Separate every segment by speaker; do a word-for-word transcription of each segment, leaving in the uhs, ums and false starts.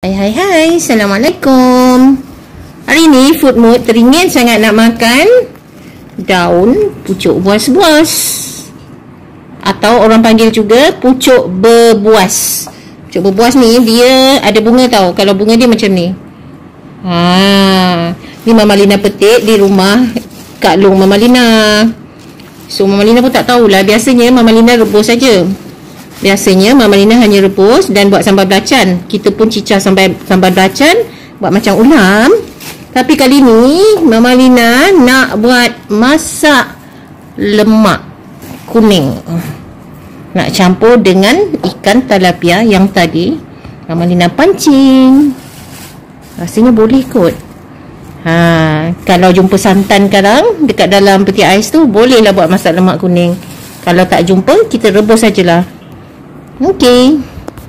Speaker 1: Hai hai hai, Assalamualaikum. Hari ni food mood teringin sangat nak makan daun pucuk buas-buas, atau orang panggil juga pucuk berbuas. Pucuk berbuas ni dia ada bunga tau. Kalau bunga dia macam ni. Ha, ni Mama Lina petik di rumah Kak Long Mama Lina. So Mama Lina pun tak tahulah. Biasanya Mama Lina rebus saja. Biasanya Mama Lina hanya rebus dan buat sambal belacan. Kita pun cicah sampai sambal belacan, buat macam ulam. Tapi kali ni Mama Lina nak buat masak lemak kuning. Nak campur dengan ikan tilapia yang tadi Mama Lina pancing. Rasanya boleh kot. Ha, kalau jumpa santan sekarang dekat dalam peti ais tu, bolehlah buat masak lemak kuning. Kalau tak jumpa, kita rebus sajalah. Okey.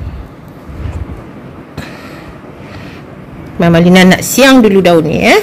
Speaker 1: Mama Lina nak siang dulu daun ni eh.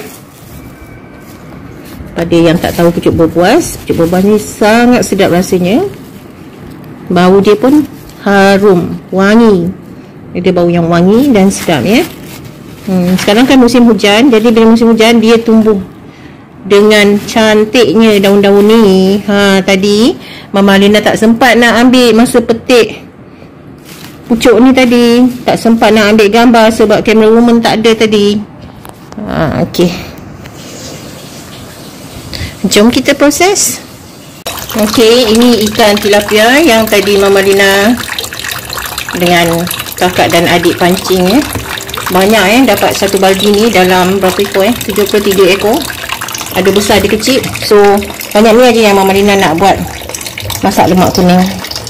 Speaker 1: Pada yang tak tahu pucuk berbuas, pucuk berbuas ni sangat sedap rasanya. Bau dia pun harum, wangi. Dia bau yang wangi dan sedap ya. Hmm, sekarang kan musim hujan, jadi bila musim hujan dia tumbuh dengan cantiknya daun-daun ni. Ha, tadi Mama Lina tak sempat nak ambil masa petik pucuk ni tadi, tak sempat nak ambil gambar sebab kamera woman tak ada tadi. Ha, okey. Jom kita proses. Okey, ini ikan tilapia yang tadi Mama Lina dengan kakak dan adik pancing ya. Banyak eh, dapat satu baldi ni dalam berapa ekor eh? tujuh puluh tiga ekor. Ada besar, ada kecil. So, banyak ni aja yang Mama Lina nak buat masak lemak kuning.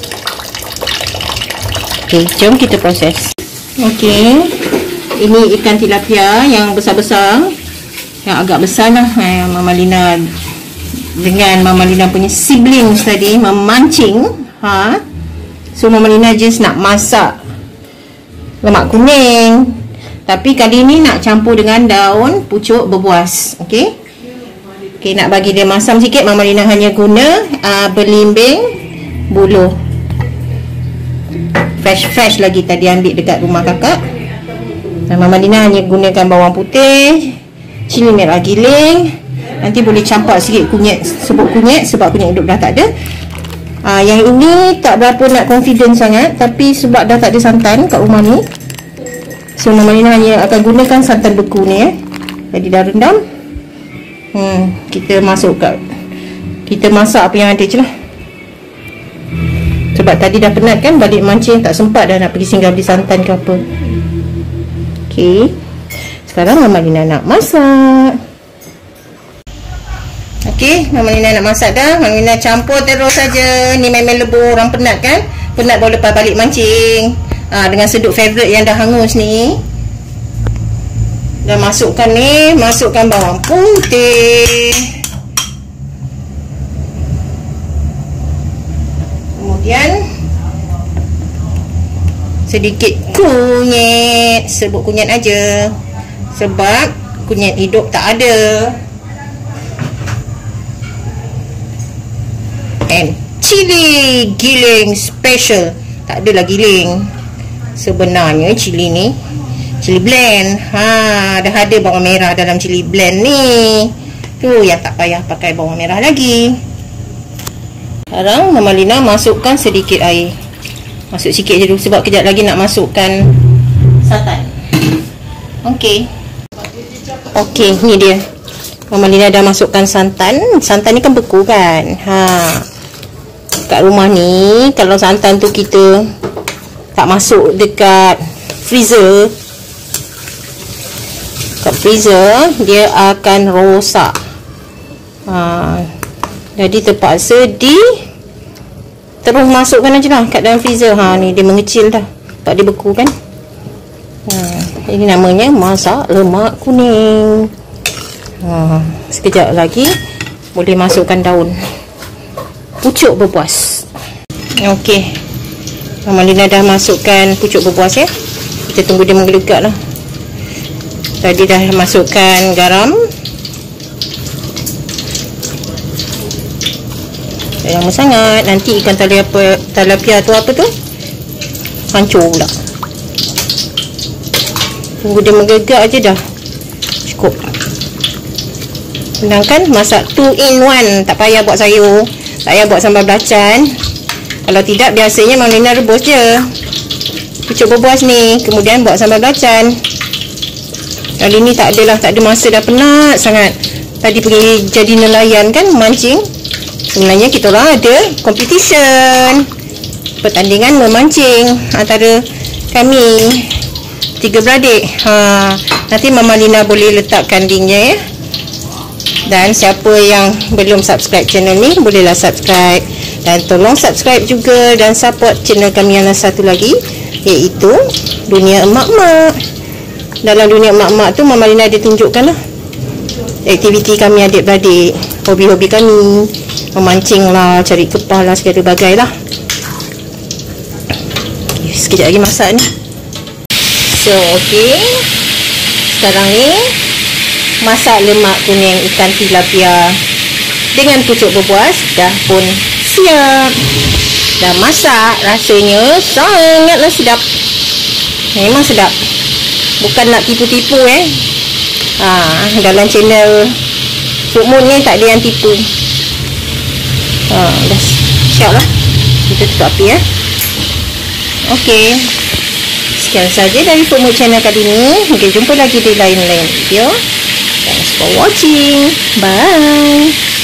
Speaker 1: Okey, jom kita proses. Okey, ini ikan tilapia yang besar-besar, yang agak besar lah. Ha, Mama Lina dengan Mama Lina punya siblings tadi memancing. Ha, so Mama Lina just nak masak lemak kuning. Tapi kali ni nak campur dengan daun pucuk berbuas. Okey, okey, nak bagi dia masam sikit, Mama Lina hanya guna uh, belimbing buluh. Fresh-fresh lagi tadi ambil dekat rumah kakak. Dan Mama Lina hanya gunakan bawang putih, cili merah giling. Nanti boleh campak sikit kunyit, sebut kunyit sebab kunyit hidup dah tak ada. Aa, yang ini tak berapa nak confident sangat, tapi sebab dah tak ada santan kat rumah ni, so Mama Lina hanya akan gunakan santan beku ni eh. Jadi dah rendam. Hmm, kita masuk kat, kita masak apa yang ada je lah. Sebab tadi dah penat kan, balik mancing tak sempat dah nak pergi singgah beli santan ke apa. Okey, sekarang Mama Lina nak masak. Okey, Mama Lina nak masak dah. Mama Lina campur terus saja. Ni memang lebur, orang penat kan. Penat baru lepas balik mancing. ha, Dengan seduk favourite yang dah hangus ni. Dah masukkan ni, masukkan bawang putih, kemudian sedikit kunyit. Sebut kunyit aja sebab kunyit hidup tak ada. And cili giling special. Tak adalah giling. Sebenarnya cili ni cili blend. Ha, dah ada bawang merah dalam cili blend ni. Tu yang tak payah pakai bawang merah lagi. Sekarang Mama Lina masukkan sedikit air. Masuk sikit je dulu sebab kejap lagi nak masukkan santan. Okey. Okey, ni dia. Mama Lina dah masukkan santan. Santan ni kan beku kan. Ha. Kat rumah ni kalau santan tu kita tak masuk dekat freezer, kat freezer dia akan rosak. Ha. Jadi terpaksa di terus masukkan aja lah kat dalam freezer. Ha, ni dia mengecil dah sebab dia beku kan. Ha, ini namanya masak lemak kuning. Ha, sekejap lagi boleh masukkan daun pucuk berbuas. Okey, Mama Lina dah masukkan pucuk berbuas ya. Kita tunggu dia menggelegak lah. Tadi dah masukkan garam. Lama sangat, nanti ikan tilapia, tilapia tu apa tu hancur pula. Tunggu dia menggegak aja dah. Cukup. Senang kan? Masak two in one. Tak payah buat sayur, tak payah buat sambal belacan. Kalau tidak, biasanya Mak Lina rebus je pucuk berbuas ni, kemudian buat sambal belacan. Kali ni tak adalah, tak ada masa, dah penat sangat. Tadi pergi jadi nelayan kan, memancing. Sebenarnya kita orang ada competition, pertandingan memancing antara kami tiga beradik. Ha, nanti Mama Lina boleh letakkan linknya ya. Dan siapa yang belum subscribe channel ni, bolehlah subscribe. Dan tolong subscribe juga dan support channel kami yang satu lagi, iaitu Dunia Emak-Mak. Dalam Dunia Emak-Mak tu Mama Lina ada tunjukkan lah aktiviti kami adik-beradik, hobi-hobi kami, memancing lah, cari kepah lah, segala bagai lah. Sekejap lagi masak ni. So ok, sekarang ni masak lemak kuning ikan tilapia dengan pucuk berbuas dah pun siap. Dah masak, rasanya sangatlah sedap. Memang sedap. Bukan nak tipu-tipu eh. Ha, dalam channel Food Mood ni tak ada yang tipu. Ha, dah siap lah. Kita tutup api ya. Okey. Sekian saja dari Food Mood channel kali ni. Mungkin jumpa lagi di lain-lain video. Thanks for watching. Bye.